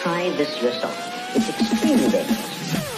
try this yourself. It's extremely dangerous.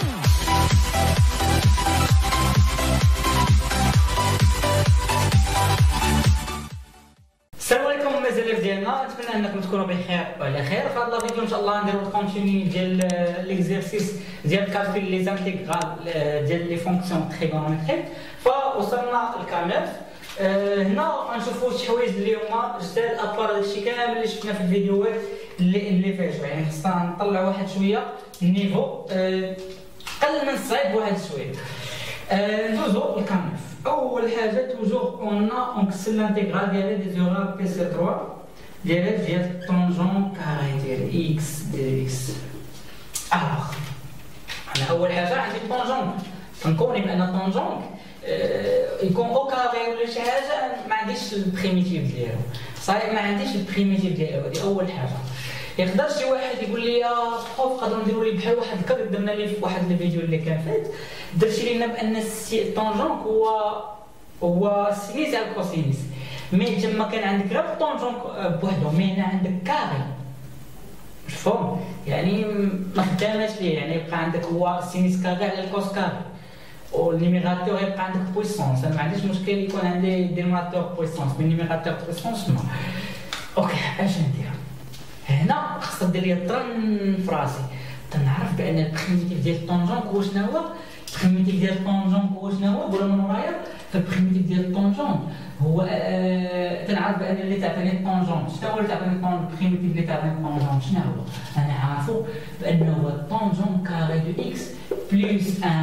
السلام عليكم مزالف ديالنا، نتمنى انكم تكونوا بخير وعلى خير. في هذا الفيديو ان شاء الله نديرو الكونتيني ديال ليكزيرسيس ديال كالكول لي زانتيغرال ديال لي فونكسيون تريغونومتريك. فوصلنا للكاميرا. هنا غنشوفوا شي حوايج اللي هما جداد ابار هادشي كامل اللي شفنا في الفيديوهات اللي فاتوا. يعني خصنا نطلع واحد شويه النيفو قل من الصعيب واحد شويه. ندوزو للكاميرا. اول حاجه توجور اون كسر لانتيغرال ديال دي زيرو بي سي 3 ديال الطونجون كاري ديال اكس ديال اكس. الوغ انا اول حاجه عندي الطونجون، كنكوني بان الطونجون يكون او كاري ولا شي حاجه ما عنديش البريميتيف ديالو. صحيح ما عنديش البريميتيف ديالو، هذه اول حاجه. يقدر شي واحد يقول لي خوف نقدروا نديروا لي بحال واحد الكاد درنا ليه في واحد الفيديو اللي كان فات، درتي لينا بان الطونجون هو سينيس على الكوسينيس. مي تما كان عندك غير الطونجون بوحدو، مي هنا عندك كاري مفهوم، يعني ما خداماش ليه. يعني يبقى عندك هو السينيس كاري على الكوس كاري، والنيميراتور يبقى عندك بويسونس. انا ما عنديش مشكل يكون عندي دينوميراتور بويسونس، مي نيميراتور بويسونس نو. اوكي اش ندير هنا؟ خاص دير لي طرن في راسي تنعرف بان البريميتيف ديال الطونجون هو شنو هو. البريميتيف ديال الطونجون هو شنو هو؟ قولوا من ورايا. فالبريميتيف ديال الطونجون هو تنعرف بان اللي تعطيني الطونجون شنو هو اللي تعطيني البريميتيف اللي تعطيني الطونجون شنو هو؟ انا عارفو بانه هو الطونجون كاري دو اكس بلس 1.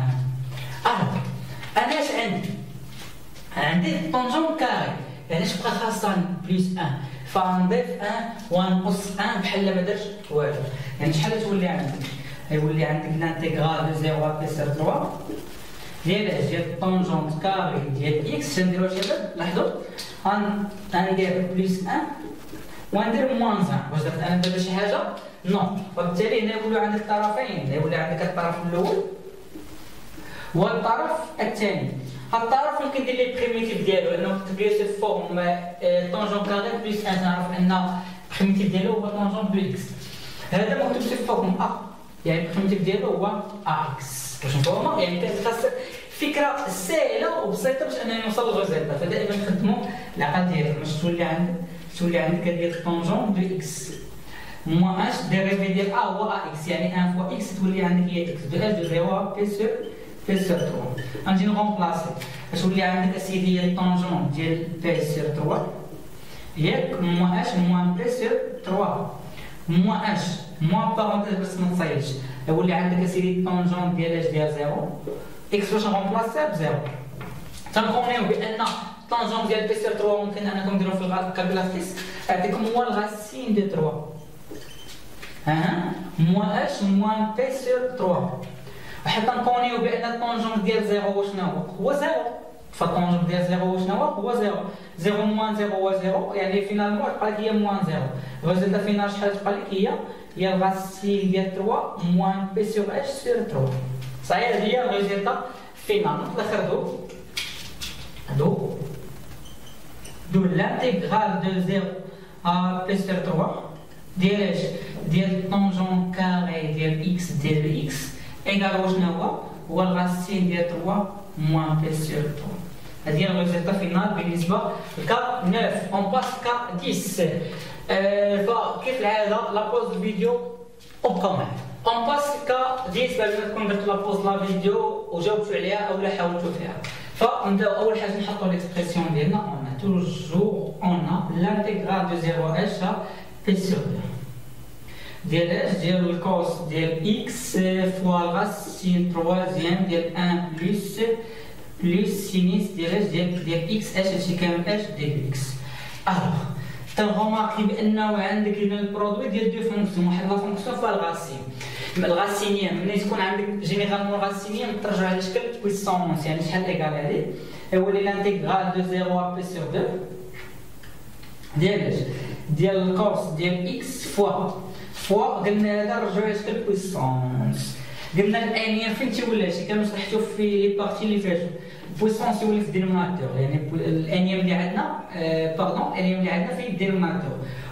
انا اش عندي الطونجون كاري، علاش بقى خاصة بلس 1؟ فنضيف 1 ونقص 1 بحال ما درتش والو. يعني شحال تولي عندك؟ غيولي عندك لانتيغرال دو 0 بي سير 3 ديال الطونجونت كاري ديال اكس. شنديرو شباب؟ لاحظوا غندير بلس 1 وندير موان 1. واش درت انا دابا شي حاجه؟ نو. وبالتالي هنا يولوا عندك طرفين، يولي عندك الطرف الاول والطرف الثاني. الطرف ممكن دير لي بريميتيف ديالو انه كتب لي سي فورم طونجون كاري بلس 1. نعرف ان البريميتيف ديالو هو طونجون بلس اكس. هذا مكتوب سي فورم ا، يعني البريميتيف ديالو هو اكس. واش مفهومه؟ يعني خاص فكره سهله وبسيطه باش انني نوصل للريزلت. فدائما نخدموا العقل ديالك باش تولي عندك ديال الطونجون دو اكس موان اش ديريفي ديال ا هو ا اكس، يعني 1 فوا اكس تولي عندك هي اكس دو اش دو 0 بي سور 3. غنجي نغومبلاسي باش تولي عندك اسيدي الطونجون ديال بي سور 3 ياك موان اش موان بي سور 3 موان اش موان بارونتيز باش ما تصايبش. يولي عندك اسيدي الطونجون ديال اش ديال 0 اكس باش نغومبلاسيها ب 0. تنكونيو بان الطونجون ديال بي سور 3 ممكن انكم ديروه في الكالكولاتريس يعطيكم هو الغاسين دو 3 موان اش موان بي سور 3. وحتى نكونيو بان الطونجون ديال 0 هو شنو هو 0. فالطونجون ديال 0 هو شنو هو 0. 0 موان 0 هو 0، يعني فينالمون تبقى لك هي موان 0. الريزلت فينال شحال تبقى لك؟ هي الغاسين ديال 3 موان بي سور اش سور 3. صحيح هذه هي الريزلت فينال. في الاخر دو لانتيغرال دو 0 ا بي سور 3 ديال اش ديال الطونجون كاري ديال اكس ديال اكس ايكال واش هو الغاسين ديال 3 موان بي سور 3. هذه هي الريزلت فينال بالنسبه لكا 9. اون باس كا 10. فكيف العاده لابوز الفيديو وبقاو معايا. اون باس كا 10 بعد ما تكون درت لابوز لا فيديو وجاوبتوا عليها اولا حاولتوا فيها. فنبداو اول حاجه نحطوا ليكسبرسيون ديالنا. اون توجور اون لانتيغرال دو 0 اش بي سور 2 ديال اش ديال الكوس ديال اكس فوا الغاسين 3 ديال 1 بلس سينيس ديال اش ديال اكس اش هادشي كامل اش ديال اكس. الوغ تنغوماركي بانه عندك هنا البرودوي ديال دو فونكسيون. واحد لا فونكسيون فيها الغاسين. الغاسينيه ملي تكون عندك جينيرالمون الغاسينيه ترجع على شكل بويسونس، يعني شحال ايكال هادي هو لي لانتيغرال دو 0 بي سور 2 ديال اش ديال الكورس ديال اكس فوا قلنا هذا نرجعو على شكل بويسونس. قلنا الانيام فين تيولي هادشي كانوا شرحتو في لي بارتي اللي فاتوا. البويسونس يولي في الدينوميناتور، يعني الانيام اللي عندنا الانيام اللي عندنا في الدينوميناتور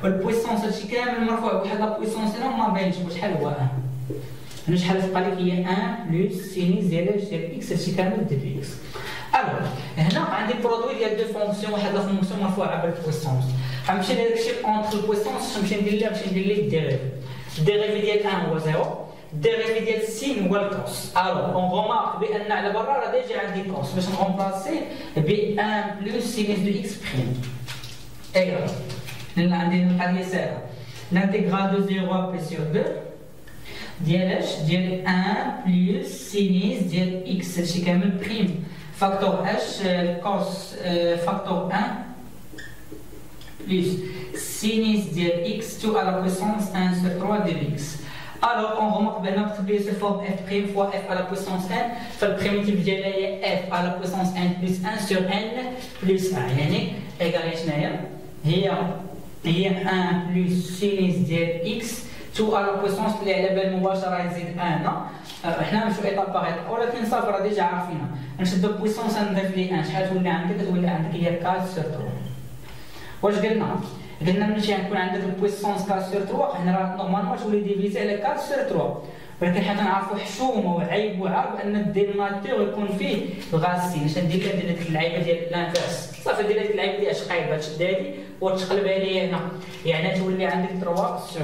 والبويسونس هادشي كامل مرفوع بواحد لا بويسونس هنا وما باينش شحال هو 1. هنا شحال تبقى لك هي 1 بلس سينيس ديال اكس هادشي كامل دي اكس. الوغ هنا عندي برودوي ديال دو فونكسيون، واحد لا فونكسيون مرفوعه بالبويسونس. غنمشي لهداكشي اونتر البويسونس نمشي ندير ليه الديريف. الديريف ديال 1 هو 0، الديريف ديال سين هو الكوس. الوغ اون غومارك بان على برا راه ديجا عندي كوس باش نغومبلاسي ب 1 بلس سينيس دو اكس بريم ايغال. لان عندي القضيه ساهله، l'intégral de 0 à p sur 2 ديال اش؟ ديال 1 بلس سينيس ديال اكس هادشي كامل بريم فاكتور اش كوس فاكتور 1 بلس سينيس ديال اكس 2 à la puissance 1 sur 3 ديال اكس. Alors on remarque بان نكتب ليه سو فورم f prime fois f à la puissance 1 فالبريميتيف ديالها هي f à la puissance 1 plus 1 sur n plus 1 يعني ايكال شناهي؟ هي 1 بلس سينيس ديال اكس 2 على بويسونس اللي على بال مباشره يزيد 1. حنا نمشيو ايطاب باغ ايطاب ولكن صافي راه ديجا عارفينها. نشدو بويسونس نضيف ليه 1 شحال تولي عندك؟ تولي عندك هي 4 sur 3. واش قلنا؟ قلنا ملي غنكون عندك البويسونس 4 sur 3 حنا راه نورمالمون تولي ديفيزي على 4 sur 3 ولكن حنا كنعرفوا حشومه وعيب وعار بان الدينوماتور يكون فيه الغاسين. اش ندير؟ كندير ديك اللعيبه ديال الانفاس صافي دير هذيك اللعيبه ديال شقايبه تشد هادي وتقلبها لي هنا يعني تولي عندك 3 sur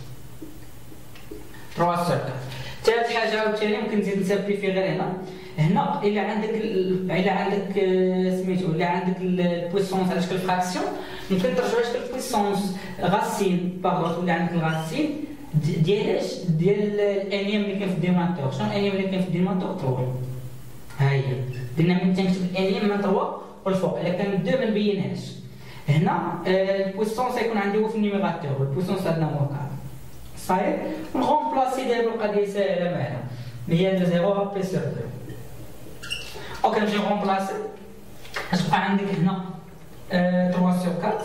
4. 3 sur 4. ثالث حاجه عاوتاني ممكن نزيد نسامبليفي غير هنا الا عندك سميتو الا عندك البويسونس على شكل فراكسيون ممكن ترجعوا شكل البويسونس غاسين باغ تولي عندك الغاسين ديال اش؟ ديال الانيام اللي كاين في الديماتور. شنو الانيام اللي كاين في الديماتور؟ 3. ها هي درنا من تنكتب الانيام من 3 والفوق الا كان 2 ما نبينهاش. هنا البويسونس يكون عندي هو في النيميراتور والبويسونس عندنا هو 4 صاير. نغومبلاسي دابا القضيه ساهله معنا هي 0 بي سور 2. اوكي نمشي غومبلاسي غتبقى عندك هنا 3 sur 4.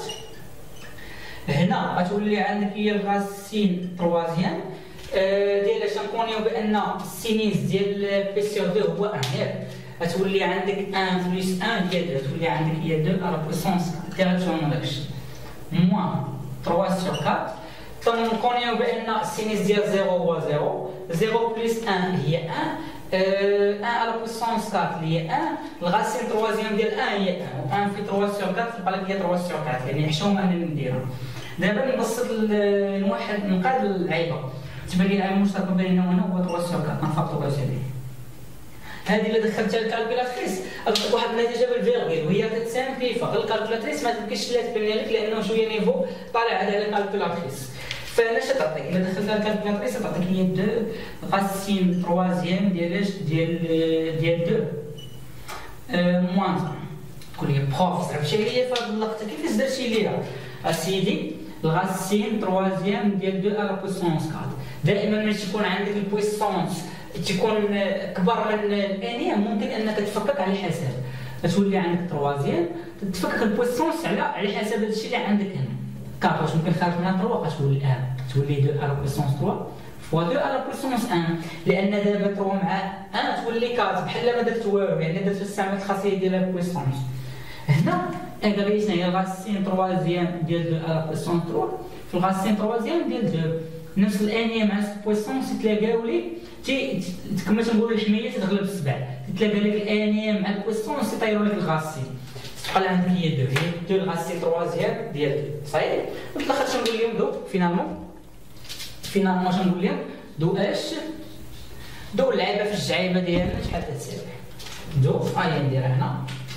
هنا غتولي عندك هي الغاسين تروازيام ديال اش نكونيو بان السينيس ديال بي سور 2 هو 1 ياك غتولي عندك 1 بلس 1 ديال 2 تولي عندك هي 2 على بويسونس ديريكتومون داكشي موان 3 sur 4. ثم نكونيو بان السينيس ديال 0 هو 0 0 بلس 1 هي 1 1 على بويسونس 4 اللي هي 1 الغاسين تروازيام ديال 1 هي 1 في 3 sur 4 تبقى لك هي 3 sur 4 يعني حشومه انني نديرها. دابا نبسط نوحد نقاد العيبه تبان لي العيب المشترك بيننا وهنا هو 3 sur 4 نفاكتوراج هذه. هذه اللي دخلتها الكالكولاتريس عطيك واحد النتيجه بالفيرغيل وهي تتسامبليفا غير الكالكولاتريس ما تمكنش لا تبان لك لانه شويه نيفو طالع على الكالكولاتريس. فانا اش تعطيك؟ الا دخلتها الكالكولاتريس تعطيك هي 2 غاسين تروازيام ديال اش؟ ديال 2 موان تقول لي بروف زعما شي هي في هذه اللقطه كيفاش درتي ليها؟ اسيدي الغاسين تروازيام ديال 2 على بويسونس 4. دائما ملي تكون عندك البويسونس تكون كبر من الانيام ممكن انك تفكك على الحساب تولي عندك تروازيام تفكك البويسونس على حساب هذا الشيء اللي عندك هنا. كار واش ممكن خارج منها 3 غتولي 1 تولي 2 على بويسونس 3 فوا 2 على بويسونس 1 لان دابا 3 مع 1 تولي 4 بحال ما درت والو يعني درت استعملت الخاصيه ديال البويسونس. هنا ايغالي شنو هي الغاسين تروازيام ديال 2 على بويسونس 3 في الغاسين تروازيام ديال 2 نفس الانيه مع البويسونس يتلاقاو لي كما تنقولوا الحميه تتغلب السبع تتلاقى لك الانيه مع البويسونس يطيروا لك الغاسين تبقى عندك هي 2 هي 2 الغاسين تروازيام ديال 2 صحيح. وفي الاخر شنقول لهم دو فينالمون شنقول لهم دو اش دو اللعيبه في الجعيبه ديالنا شحال تتساوي دو نديرها هنا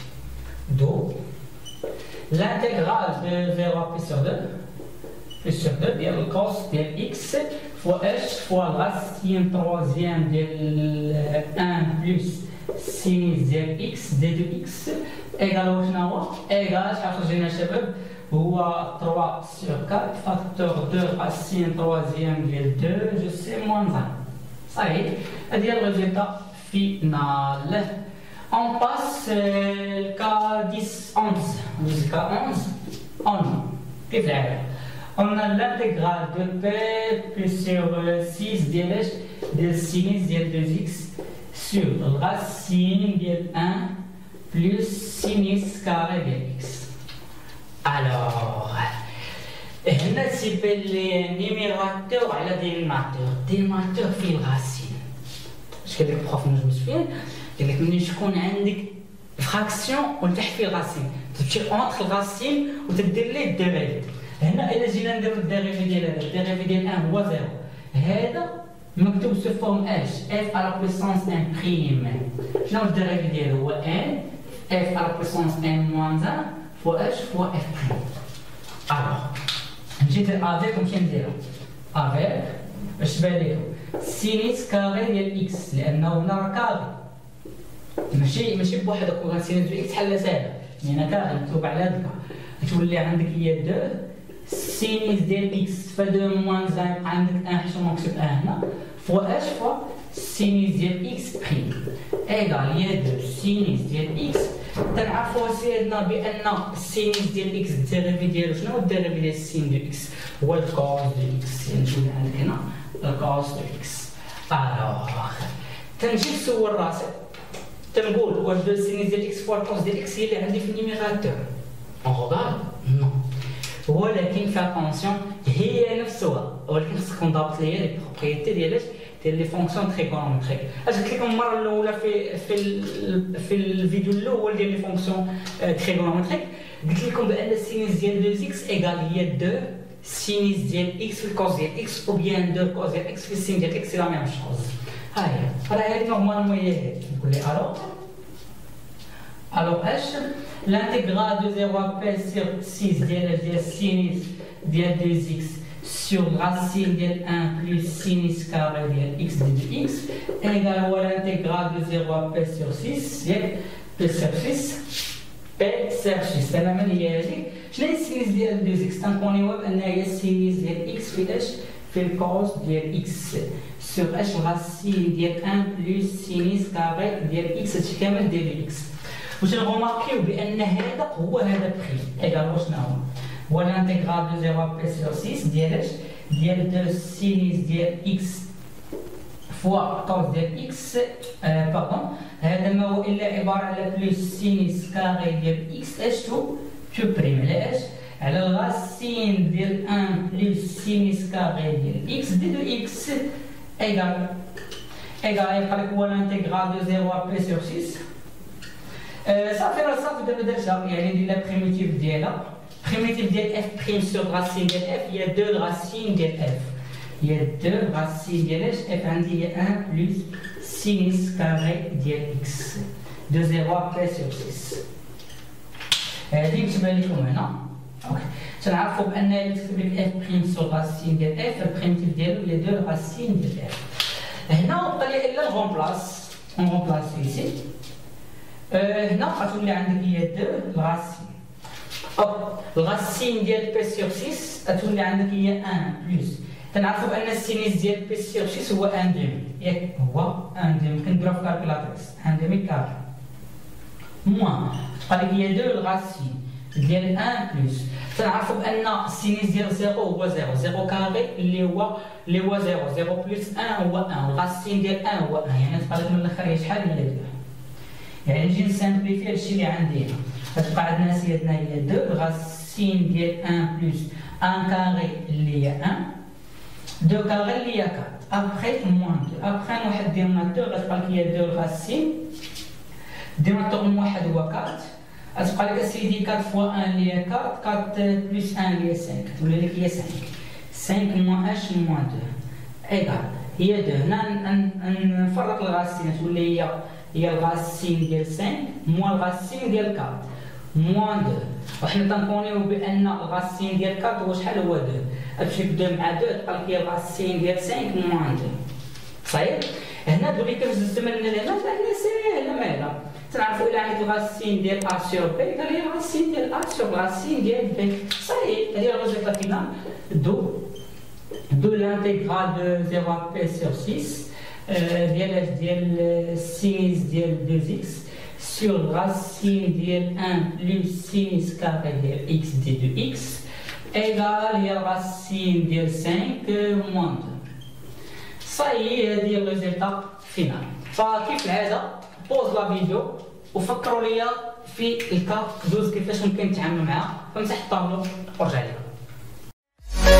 دو l'intégral de 0 à plus sur 2 ديال الكوس ديال x fois h fois الغاسين تروازيام ديال 1 بلس سينيس ديال x دي 2x ايغال شنو هو؟ ايغال شحال خرجنا شباب؟ هو 3 sur 4 فاكتور 2 غاسين تروازيام ديال 2 جو سي موان 1 صحيح. هادي هي الريزلتا فينال. On passe le cas 10, 11. Le cas 11, on a l'intégrale de P plus sur 6 de sinus de 2x sur racine de 1 plus sinus carré de x. Alors, هنا تيبان لي نيميراتور على دينوميناتور. دينوميناتور فيه الغاسين. اش قال لك البروف نجمس فين؟ قال لك ملي تكون عندك فراكسيون وتحت فيه الغاسين تمشي اونتر الغاسين وتدير ليه الديريفي. هنا الا جينا نديرو الديريفي ديال هذا، الديريفي ديال 1 هو 0. هذا مكتوب سو فورم اش اف على بويسونس ان بريم. شنو الديريفي ديالو؟ هو ان اف على بويسونس ان موان 1 فوا اش فوا اف بريم. الوغ نجي ندير افيك ونمشي نديرو افيك اش بان لكم سينيس كاري ديال اكس، لانه هنا راه كاري ماشي بوحدك. وغنسينيس ديال اكس حل ساهله، يعني كاري مكتوب على هذاك تولي عندك هي 2 سينيس ديال اكس ف 2 موان 1 يبقى عندك 1 حيت مكتوب 1 هنا فوا اش فوا سينيس ديال اكس بريم ايكال هي 2 سينيس ديال اكس. تنعرفوا سيدنا بان السينيس ديال اكس الديريفي ديالو شنو هو الديريفي ديال السين دو اكس؟ هو الكوس دو اكس. يعني تولي عندك هنا الكوس دو اكس. الوغ تنجي نسول راسي تنقول واش 2 سينيس ديال اكس فوا الكوس ديال اكس هي اللي عندي في النيميراتور؟ اون غوغارد نو، ولكن في اتونسيون هي نفسها، ولكن خصك تنضبط ليا لي بروبريتي ديال لي فونكسيون تريغونومتريك. اش قلت لكم المره الاولى في الفيديو الاول ديال لي فونكسيون تريغونومتريك؟ قلت لكم بان السينيس ديال 2 اكس ايكال هي 2 سينيس ديال اكس في الكوس ديال اكس او بيان 2 كوس ديال اكس في السين ديال اكس، سي لا ميم شوز. ها هي راه هذه نورمالمون هي هذه. نقول لي الوغ اش l'intégral de 0 à p sur 6 ديال sinus ديال 2x sur racine ديال 1 plus sinus carré ديال x de 2x égale هو l'intégral de 0 à p sur 6 ديال p sur 6 p sur 6. انا من هي هذه؟ شنو هي السينيس ديال 2x؟ تنقونيوها بان هي السينيس ديال x في اش؟ في الكوس ديال x sur اش racine ديال 1 plus sinus carré ديال x هادشي كامل ديال x. واش نغوماركيو بان هذا هو هذا بريم ايكال شنو هو الانتيغرال دو 0 بي سور 6 ديال اش؟ ديال 2 سينيس ديال اكس فوا كوس ديال اكس باردون. هذا ما هو الا عباره على بلس سينيس كاري ديال اكس اش تو بريم على اش؟ على الغاسين ديال 1 بلس سينيس كاري ديال اكس دي دو اكس ايكال يبقى لك هو الانتيغرال دو 0 بي سور 6. صافي راه صافي دابا درتها، يعني ندير لا بريميتيف ديالها. بريميتيف ديال اف بريم سور غاسين ديال اف هي 2 غاسين ديال اف، هي 2 غاسين ديال اف عندي هي 1 بلس سينيس كاري ديال اكس دو 0 بلس سور 6. هادي كتبان لكم هنا. اوكي تنعرفوا بان يكتب لك اف بريم سور غاسين ديال اف البريميتيف ديالو هي 2 غاسين ديال اف. هنا بقى لي الا نغومبلاس ايسي. هنا غتولي عندك هي 2 الغاسين. الغاسين ديال بي سور 6 غتولي عندك هي 1 بلس. تنعرفوا بان السينيس ديال بي سور 6 هو 1 دومي، ياك هو 1 دومي. كنديروها في كالكولاتريس 1 دومي كاري موان تبقى لك هي 2 الغاسين ديال 1 بلس. تنعرفوا بان السينيس ديال 0 هو 0 كاري اللي هو 0 بلس 1 هو 1 الغاسين ديال 1 هو 1، يعني تبقى لك من الاخر هي شحال هي 2. يعني نجي نسامبليفي هادشي اللي عندي هنا. غتبقى عندنا سيدنا هي 2 الغاسين ديال 1 بلس 1 كاري اللي هي 1 2 كاري اللي هي 4 ابخي موان 2 ابخي نوحد دينوميناتور غتبقى لك هي 2 الغاسين دينوميناتور موحد هو 4 غتبقى لك اسيدي 4 فوا 1 اللي هي 4 بلس 1 اللي هي 5 تولي لك هي 5 موان اش موان 2 ايكال هي 2. هنا نفرق الغاسين تولي هي الغاسين ديال 5 موان الغاسين ديال 4 موان 2. وحنا تنقونيو بان الغاسين ديال 4 هو شحال؟ هو 2. غتمشي ب 2 مع 2 تبقى لك هي الغاسين ديال 5 موان 2. صحيح؟ هنا دولي كنجوز من هنا هنا ساهله مالا. تنعرفوا الى عندك الغاسين ديال ا سور بي قال لي الغاسين ديال ا سور الغاسين ديال بي. صحيح هذه الريزلتا فينال دو لانتيغرال دو 0 بي سور 6 ديال سينيس ديال 2x sur racine ديال 1 plus sinus carré ديال x دي 2x égal هي racine ديال 5 moins 2. صاي هادي الريزلتا فينال. فكيف العاده بوز لا فيديو وفكروا ليا في الكا دوز كيفاش ممكن نتعامل معها، فمسح الطابلو ورجع لكم.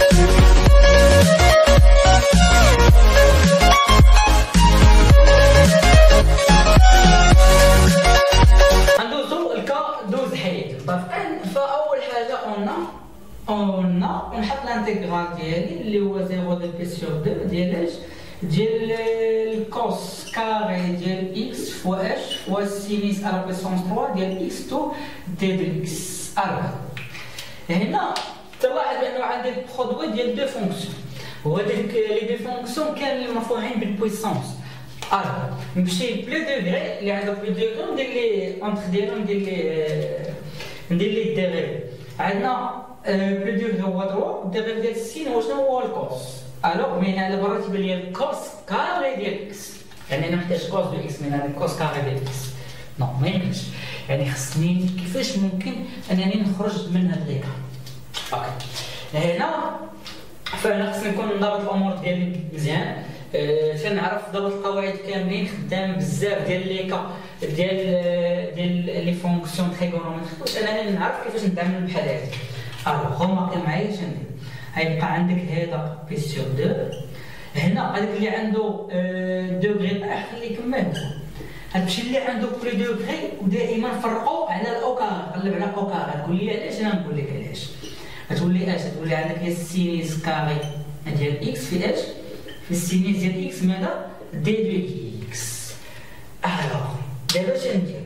ونحط الانتيغرال ديالي اللي هو 0 دو بي سور 2 ديال اش ديال الكوس كاري ديال اكس فوا اش فوا سينيس على بيسونس 3 ديال اكس تو دي دو اكس. هنا تلاحظ بانه عندي برودوي ديال دو فونكسيون، وهذيك لي دو فونكسيون كاملين مرفوعين بالبويسونس. نمشي بلو دوغري اللي عنده بلو دوغري ندير لي اونتر ديالهم ندير لي الديغري. عندنا بلو دوغري هو 3 الديغري ديال السين هو شنو هو الكوس. الوغ من على برا تيبان لي الكوس كاري ديال اكس، يعني انا محتاج كوس دو اكس من هذا الكوس كاري ديال اكس. نو ما يمكنش، يعني خصني كيفاش ممكن انني نخرج من هذا ليكا. اوكي هنا فانا خصني نكون ضابط الامور ديالي مزيان، تنعرف ضابط القواعد كاملين، خدام بزاف ديال ليكا ديال لي فونكسيون تريغونومتريك باش انني نعرف كيفاش نتعامل بحال هكا. الوغ هما معايا اش ندير؟ غيبقى عندك هذا بي سور 2، هنا هذاك اللي عنده دوغري طايح خليه يكمل. هادشي اللي عنده بلي دوغري ودائما فرقوا على الاوكار، قلب على الاوكار. تقول لي علاش؟ انا نقول لك علاش. غتولي اش؟ تولي عندك هي السينيس كاري ديال اكس في اش في السينيس ديال اكس ماذا دي دو اكس. الوغ دابا اش ندير؟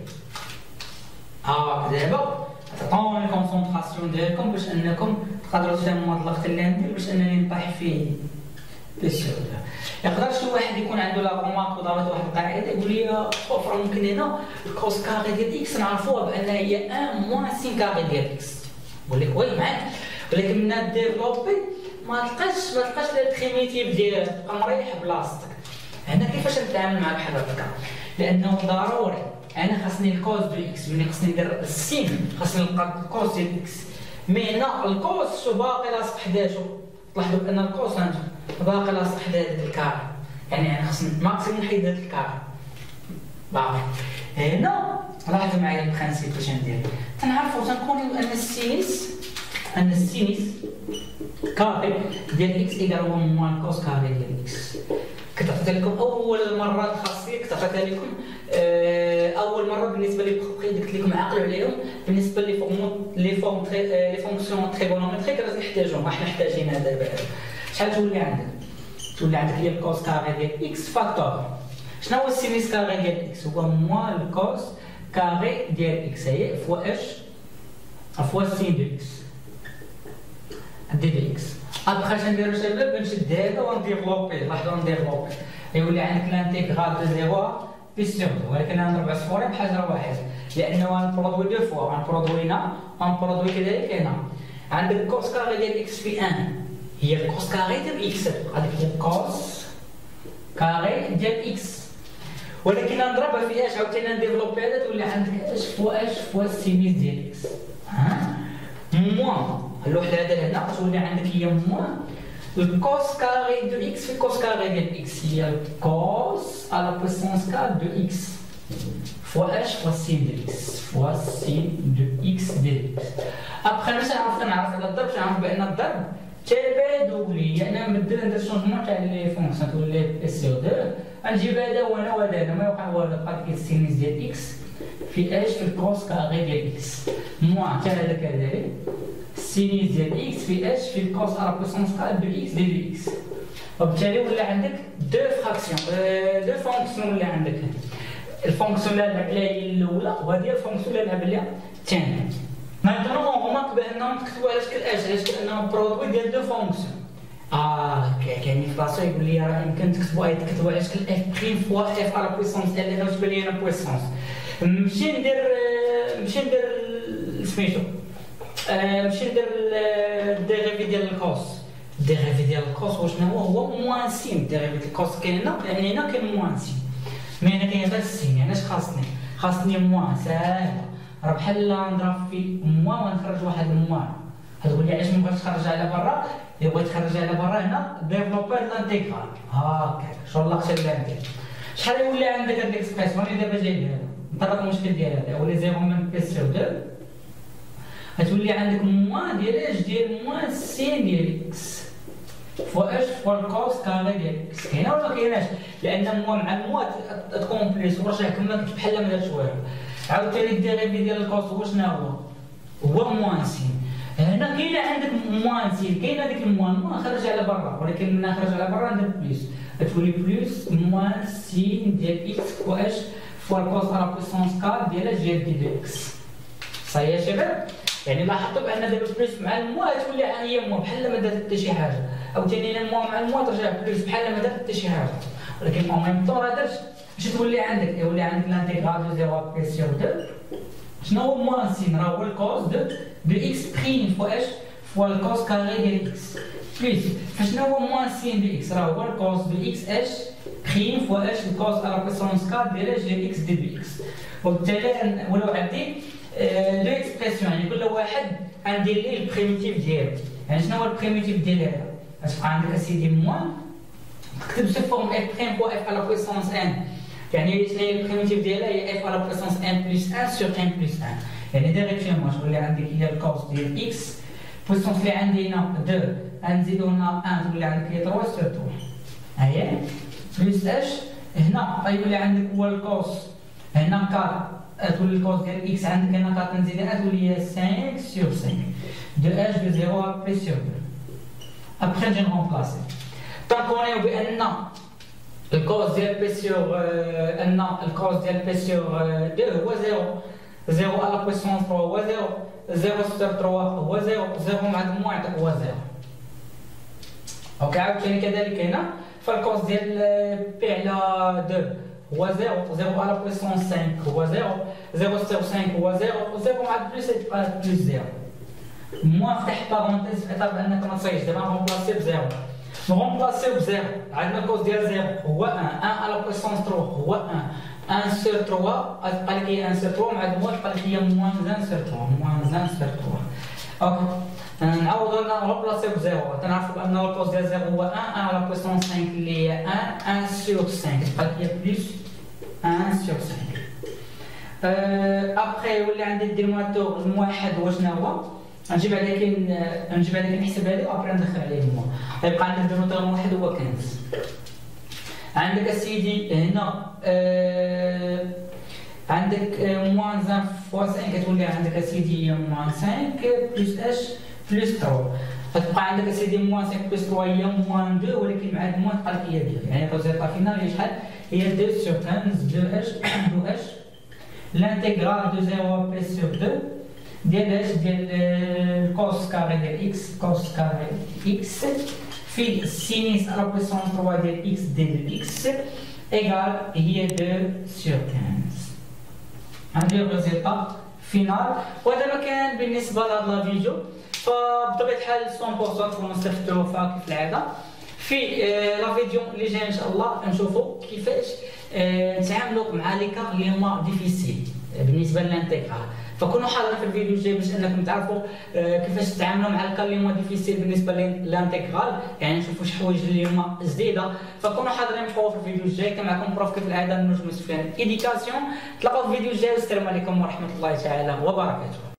دابا تعطوني الكونسونطراسيون ديالكم باش انكم تقدروا تفهموا هاد الوقت اللي ندير باش انني نطيح فيه بيسيور. يقدر شي واحد يكون عنده لا رومارك وضابط واحد القاعده يقول لي شوف راه ممكن هنا الكوس كاري ديال اكس نعرفوها بان هي 1 موان سين كاري ديال اكس. نقول لك وي معاك، ولكن من هاد ديفلوبي ما تلقاش البريميتيف ديالها، تبقى مريح بلاصتك. هنا كيفاش نتعامل مع بحال هكا؟ لانه ضروري انا خاصني الكوس دو اكس، ملي خاصني ندير السين خاصني نلقى الكوس ديال اكس. مي هنا الكوس شو باقي لاصق حداشو، تلاحظوا بان الكوس باقي لاصق حدا هذاك الكاري، يعني انا خاصني ماكسيموم نحيد هذاك الكاري باقي. هنا لاحظوا معايا البرانسيب واش ندير. تنعرفوا تنكونوا ان السينيس كاري ديال اكس ايكال هو موان كوس كاري ديال اكس. كنت عطيت لكم اول مره الخاصيه، كنت عطيتها لكم اول مره بالنسبه لي بروبري، قلت لكم عقلوا عليهم بالنسبه لي فونكسيون تريغونومتريك راه نحتاجهم، راح نحتاجينها دابا. شحال تولي عندك؟ تولي عندك هي الكوس كاري ديال اكس فاكتور. شنو هو السينيس كاري ديال اكس؟ هو موان الكوس كاري ديال اكس هي فوا اش فوا سين دو اكس دي دي اكس. ابخي اش نديرو شباب؟ نشد هذا ونديفلوبي. لاحظوا نديفلوبي يولي عندك الانتيغرال دو زيرو بي سور 2، ولكن انا نضرب عصفورين بحجر واحد لانه غنبرودوي دو فوا، غنبرودوي هنا غنبرودوي كذلك هنا. عندك كوس كاري ديال اكس في 1 هي الكوس كاري ديال اكس، هذيك هي الكوس كاري ديال اكس، ولكن نضربها في اش عاوتاني نديفلوبي هذا تولي عندك اش فوا السينيس ديال اكس موان الوحده هذا هنا تولي عندك هي موان الكوس كاري دو اكس في الكوس كاري ديال اكس هي الكوس على بويسونس 4 دو اكس فوا اش فوا سين دو اكس فوا سين دو اكس ديال اكس. ابخي باش نعرف على الضرب، نعرف بان الضرب تبادلي، يعني ندير شونجمون تاع لي فونكسيون تولي بي سور 2 نجيب هذا وهنا وهذا ما يوقع والو، بقات لي السينيس ديال اكس في اش في الكوس كاري ديال اكس موان حتى هذا كذلك السينيس ديال اكس في اش في الكوس على بويسونس 4 دو اكس ديال اكس. وبالتالي ولا عندك دو فراكسيون دو فونكسيون ولا عندك الفونكسيون اللي نلعب عليها هي الاولى وهذه الفونكسيون اللي نلعب عليها الثانيه. مانتونون هما بانهم تكتبوا على شكل اش، على شكل انهم برودوي ديال دو فونكسيون. كاين في بلاصه يقول لي راه يمكن تكتبوا على شكل اف بريم فوا اف على بويسونس ال، انا تبان لي انا بويسونس. نمشي ندير سميتو نمشي ندير الديريفي ديال الكوس. الديريفي ديال الكوس وشنو هو موان سين. الديريفي ديال الكوس كاين هنا، يعني هنا كاين موان سين، مي هنا كاين غير السين. يعني اش خاصني موان ساهله، راه بحال نضرب في موان ونخرج واحد الموان. تقول لي علاش ما بغيتش تخرجها على برا؟ الا بغيت تخرجها على برا هنا ديفلوبر لانتيغرال هاكا شغل لاقشة اللي عندي. شحال يولي عندك هاد الاكسبريسيون اللي دابا جايب هذا؟ نطرق المشكل ديال هذا يولي 0 من بي سور 2 غتولي عندك موان ديال اش ديال موان سين ديال اكس فوا اش فوا الكوس كاري ديال اكس. كاينه ولا كايناش؟ لان موا مع الموا تكون بليس ورجع كما كنت بحال ما دارتش والو. عاوتاني الديريفي ديال الكوس هو شنو هو موان سين. هنا كاينه عندك موان سين، كاينه ديك الموان خرج على برا، ولكن ملي خرج على برا ندير بليس، تولي بليس موان سين ديال اكس فوا اش فوا الكوس على بويسونس 4 ديال اش ديال دي دو اكس. صاي يا شباب؟ يعني لاحظتوا بان دابا بليس مع الموا تولي هي موا بحال ما دارت حتى شي حاجه، عاوتاني الموا مع الموا ترجع بليس بحال ما دارت حتى شي حاجه، ولكن اون ميم طون راه درت. اش تولي عندك؟ يولي عندك لانتيغرال دو 0 بي سور 2. شنو هو موان سين؟ راه هو الكوس دو اكس بريم فوا اش فوا الكوس كاري ديال اكس بليس. فشنو هو موان سين دو اكس؟ راه هو الكوس دو اكس اش بريم فوا اش الكوس على بويسونس 4 ديال اش ديال اكس دي دو اكس. وبالتالي ولو عندي دو اكسبرسيون، يعني كل واحد غندير ليه البريميتيف ديالو. يعني شنو هو البريميتيف ديال هذا؟ غتبقى عندك اسيدي موان تكتب سو فورم اف بريم فوا اف على بويسونس ان. يعني شنو هي البريميتيف ديالها؟ هي اف على بويسونس ان بلس 1 سور ان بلس 1. يعني ديريكتومون تولي عندك هي الكوس ديال اكس بويسونس اللي عندي هنا 2 غنزيدو هنا 1 تولي عندك هي 3 سور 2 هاهي بلس اش. هنا غيولي عندك هو الكوس هنا 4 تولي الكوس ديال اكس عندك هنا 4 نزيد 1 تولي هي 5 سور 5 دو اش دو 0 بلس سور 2. ابخي نجي نغومبلاسي تنكونيو بان الكوس ديال بي سور ان الكوس ديال بي سور 2 هو 0 0 على بويسونس 3 هو 0 0 سور 3 هو 0 0 مع الموا يعطيك هو 0. اوكي عاوتاني كذلك هنا فالكوس ديال بي على 2 هو 0 0 على بويسونس 5 هو 0 0 سور 5 هو 0 0 مع بلس يتبقى بلس 0. موا فتح بارونتيز في اعتبار انك ما تصايش دابا نغومبلاسي ب 0 نغومبلاسيو ب 0. عندنا الكوس ديال 0 هو 1 1 على بويسونس 3 هو 1 1 سور 3 غتبقى لك هي 1 سور 3 مع الموا تبقى لك هي موان 1 سور 3 موان 1 سور 3. اوكي نعوضو نغومبلاسيو ب 0 تنعرفو بان الكوس ديال 0 هو 1 1 على بويسونس 5 اللي هي 1 1 سور 5 تبقى لك هي بلس 1 سور 5. ابخي يولي عندي الدينوماتور الموحد هو شنو هو؟ نجيب عليه نحسبها لي وابري ندخل عليه الموا. غيبقى عندك الدينوماتور الموحد هو 15. عندك اسيدي هنا عندك موان 1 فوا 5 كتولي عندك اسيدي موان 5 بلس اش بلس 3. غتبقى عندك اسيدي موان 5 بلس 3 هي موان 2 ولكن مع الموان تبقى لك هي 2. يعني الريزلتا فينال هي شحال؟ هي 2 سور 15 2 اش دو اش لانتيغرال دو 0 بي سور 2 ديال اش ديال الكوس كاري ديال اكس كوس كاري اكس في السينيس على بويسونس 3 ديال اكس ديال اكس ايغال هي 2 سور 15. هذه الريزلتا فينال. ودابا كان بالنسبه لهذا الفيديو فبطبيعه الحال 100% تكونوا استفدتوا فيها كيف العاده. في لا فيديو اللي جاي ان شاء الله نشوفوا كيفاش نتعاملوا مع لي كار اللي هما ديفيسيل بالنسبه للانتيغرال. فكونوا حاضرين في الفيديو الجاي باش انكم تعرفوا كيفاش تتعاملوا مع الكار اللي هما ديفيسيل بالنسبه للانتيغرال، يعني نشوفوا شي حوايج اللي هما جديده. فكونوا حاضرين بقوه في الفيديو الجاي. كان معكم بروف كيف العاده النجم سفيان ايديكاسيون. تلاقاو في الفيديو الجاي والسلام عليكم ورحمه الله تعالى وبركاته.